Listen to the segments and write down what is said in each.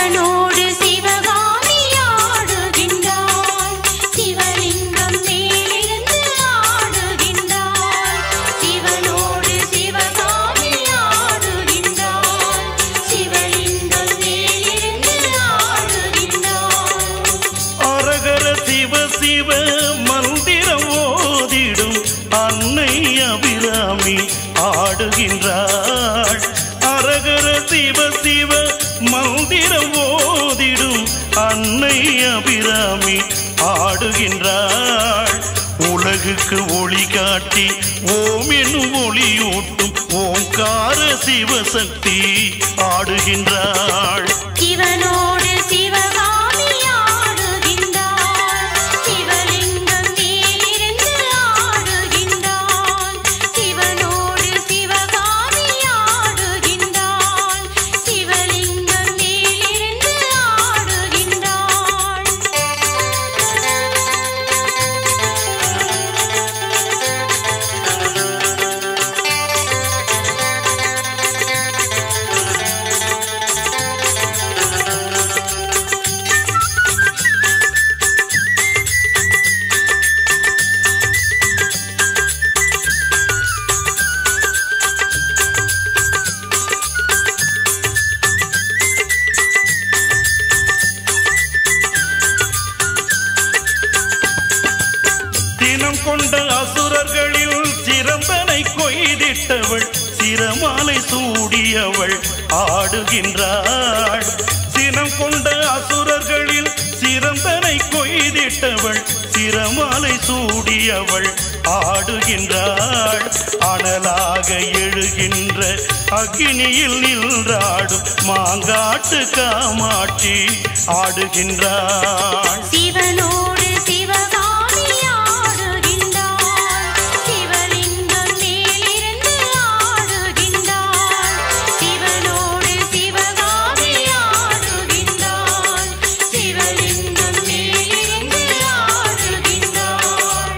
சிவனோடு சிவகாமி ஆடுகின்றாள் சிவலிங்கம் மேலிருந்து ஆடுகின்றாள் சிவனோடு சிவகாமி ஆடுகின்றாள் சிவலிங்கம் மேலிருந்து ஆடுகின்றாள் அரகர சிவ சிவ மந்திரம் ஓதிடும் அன்னை அபிராமி ஆடுகின்றாள் அரகர சிவ சிவ மந்திரம் ஓதிடும் அன்னை அபிராமி ஆடுகின்றாள் உலகுக்கு ஒளி காட்டி ஓம் என்னும் ஒளியூட்டும் ஓங்கார சிவசக்தி ஆடுகின்றாள் சிவனோடு சிவகாமி ஆடுகின்றாள் சிவலிங்கம் மேலிருந்து ஆடுகின்றாள் சிவனோடு சிவகாமி ஆடுகின்றாள் சிவலிங்கம் மேலிருந்து ஆடுகின்றாள் தினம் கொண்ட அசுரர்களில் சிறந்தனை கொய்திட்டவள் சிரமாலை சூடியவள் ஆடுகின்றாள் சினம் கொண்ட அசுரர்களில் சிறந்தனை கொய்திட்டவள் சிரமாலை சூடியவள் ஆடுகின்றாள் அனலாக எழுகின்ற அக்னியில் நின்றாடும் மாங்காட்டு காமாட்சி ஆடுகின்றாள் சிவனோடு சிவகாமி ஆடுகின்றாள் சிவலிங்கம் மேலிருந்து ஆடுகின்றாள் சிவனோடு சிவகாமி ஆடுகின்றாள் சிவலிங்கம் மேலிருந்து ஆடுகின்றாள்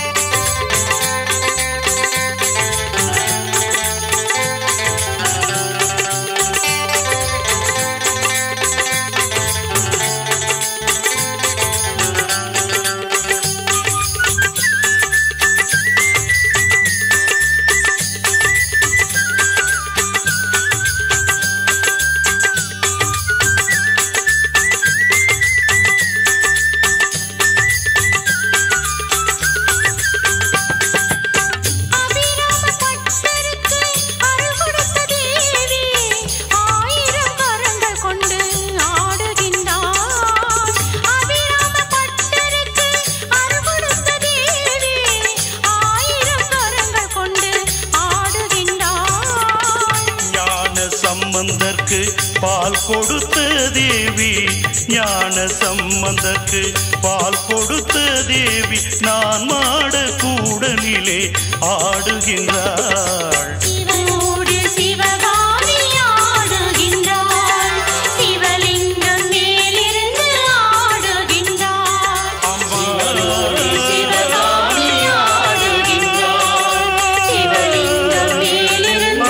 சம்பந்தர்க்கு பால் கொடுத்த தேவி ஞான சம்பந்தர்க்கு பால் கொடுத்த தேவி நான் மாட கூடலிலே ஆடுகின்றாள் சிவனோடு சிவகாமி ஆடுகின்றாள் சிவலிங்கம் மேலிருந்து ஆடுகின்றாள் சிவனோடு சிவகாமி ஆடுகின்றாள் சிவலிங்கம் மேலிருந்து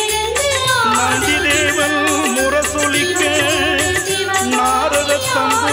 நந்திதேவன் முரசொலிக்க நாரத தம்பு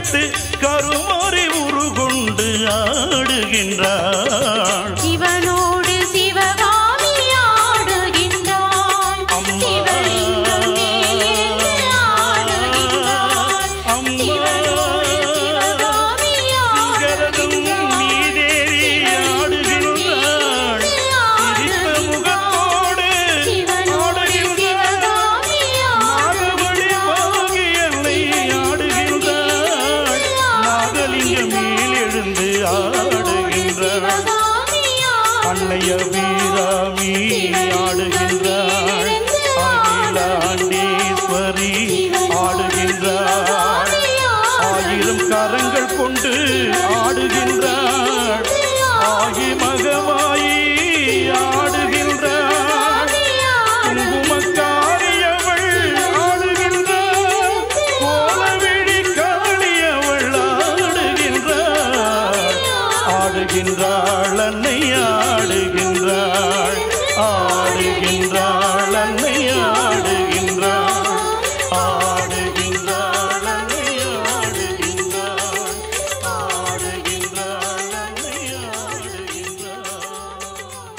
எடுத்து கருமாறி உருகொண்டு ஆடுகின்றாள். சிவனோடு சிவகாமி ஆடுகின்றாள். சிவலிங்கம் மேலிருந்து ஆடுகின்றாள். சிவனோடு சிவகாமி ஆடுகின்றாள். மீதேறி ஆடுகின்றாள். சிரித்த முகத்தோடு ஆடுகின்றாள். நாகவழி பாகியனை ஆடுகின்றாள். நாகலிங்க மேல் எழுந்து ஆடுகின்றாள். அன்னைய வீராமி ஆடுகின்றாள். அகிலாண்டேஸ்வரி ஆடுகின்றாள். ஆயிரம் கரங்கள் கொண்டு ஆடுகின்றாள். ஆகி மகமாயி ஆடுகின்றாள். குங்குமக்காரியவள் ஆடுகின்றாள். கோலவிழி கவளியவள் ஆடுகின்றாள். ஆடுகின்றாள் அன்னை ஆடுகின்றாள். ஆடுகின்றாள் அன்னை ஆடுகின்றாள். ஆடுகின்றாள் அன்னை ஆடுகின்றாள். ஆடுகின்றாள் அன்னை ஆடுகின்றாள்.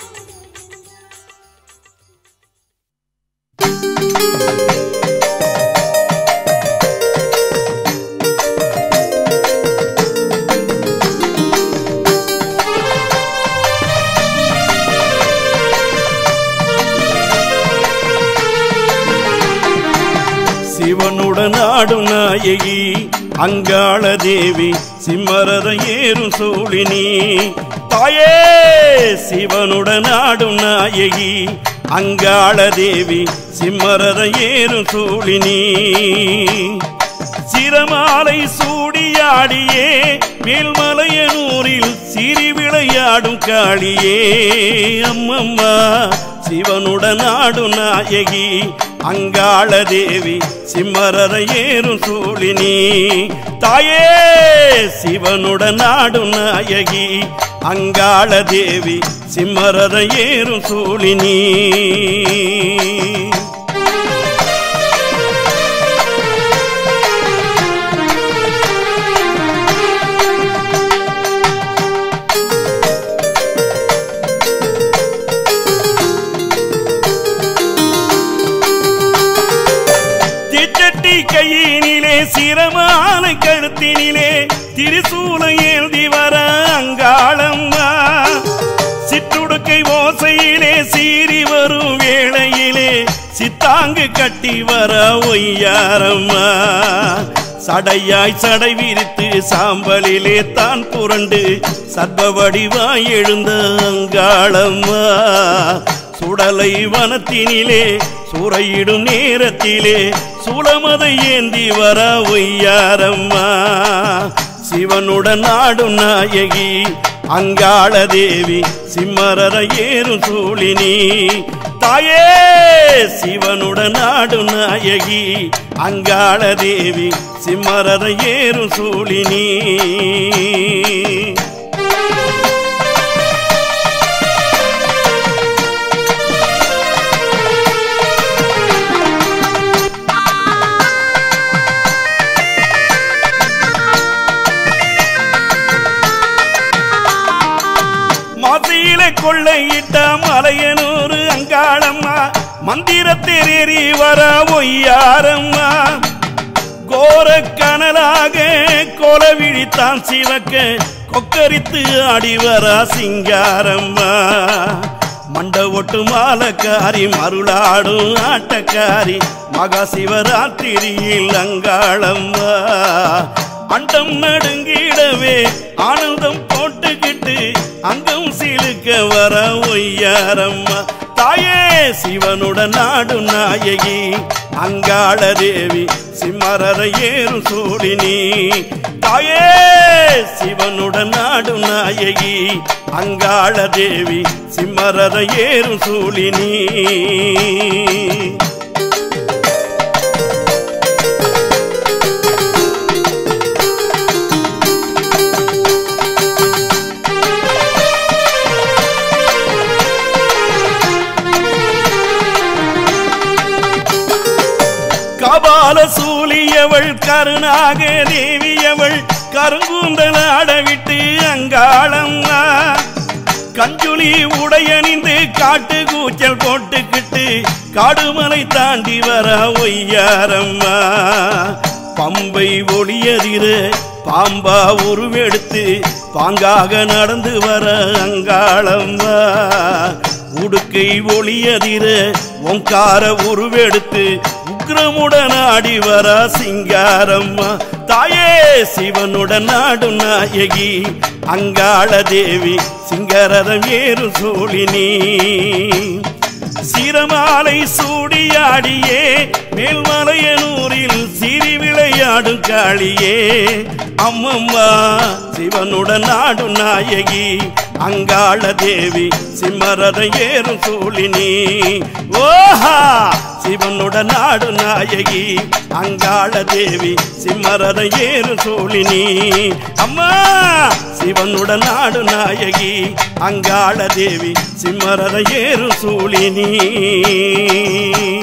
சிவனுடன் ஆடும் நாயகி அங்காள தேவி சிம்மரத ஏறும் சூழினி தாயே. சிவனுடன் ஆடும் நாயகி அங்காள தேவி சிம்மரத ஏறும் சூழினி சிரமாலை சூடியாடியே மேல்மலையனூரில் சிறி விளையாடும் காளியே அம்மம்மா. சிவனுடன் ஆடும் நாயகி அங்காள தேவி சிம்மரத ஏறும் சூழினி தாயே. சிவனுடன் ஆடும் நாயகி அங்காள தேவி சிம்மரத ஏறும் சூழினி கையினிலே சிரமாலை கழுத்தினிலே திரிசூலை ஏந்தி வர அங்காளம்மா. சிற்றுடுக்கை ஓசையிலே சீறி வரும் வேளையிலே சித்தாங்கு கட்டி வர ஒய்யாரம்மா. சடையாய் சடை விரித்து சாம்பலிலே தான் புரண்டு சர்வ வடிவாய் எழுந்த அங்காளம்மா. சுடலை வனத்தினிலே சூறையிடும் நேரத்திலே சூலமதை ஏந்தி வர ஒய்யாரம்மா. சிவனுடன் ஆடும் நாயகி அங்காள தேவி சிம்மரத ஏறும் சூழினி தாயே. சிவனுடன் ஆடும் நாயகி அங்காள தேவி சிம்மரத ஏறும் சூழினி கொள்ளையிட்ட மலையனூர் அங்காளம்மா. மந்திரத்தேறி வர ஒய்யாரம்மா. கோர கனலாக கோலவிழித்தான் சிவக்க கொக்கரித்து ஆடி வர சிங்காரம்மா. மண்ட ஒட்டு மாலக்காரி மருளாடும் ஆட்டக்காரி மகா சிவராத்திரியில் அங்காளம்மா. அண்டம் நடுங்கிடவே ஆனந்தம் போட்டுக்கிட்டு அங்கம் சிலுக்க வர ஒய்யாரம்மா. தாயே சிவனுடன் ஆடும் நாயகி அங்காள தேவி சிம்மரத ஏறும் சூழினி தாயே. சிவனுடன் ஆடும் நாயகி அங்காள தேவி சிம்மரத ஏறும் சூழினி கபால சூலியவள் அவள் கருணாக தேவி அவள் கருங்கூந்தல் ஆடவிட்டு அங்காளம்மா கஞ்சுளி உடையணிந்து காட்டு கூச்சல் போட்டுக்கிட்டு காடுமலை தாண்டி வர ஒய்யாரம்மா பம்பை ஒளியதிர பாம்பா உருவெடுத்து பாங்காக நடந்து வர அங்காளம்மா உடுக்கை ஒளியதிர ஓங்கார உருவெடுத்து உக்ரமுடன் ஆடி வர சிங்காரம்மா தாயே சிவனுடன் நாடும் நாயகி அங்காள தேவி சிங்கரதம் ஏறு சோழினி சிரமாலை சூடியாடியே மேல்மலையனூரில் சிறி விளையாடும் காளியே அம்மம்மா சிவனுடன் நாடும் நாயகி அங்காள தேவி சிம்மரதம் ஏறும் சோழினி ஓஹா சிவனுடன் நாடு நாயகி அங்காள தேவி சிம்மரதம் ஏறும் சோழினி அம்மா சிவனுடன் நாடு நாயகி அங்காள தேவி சிம்மரதம் ஏறும் சோழினி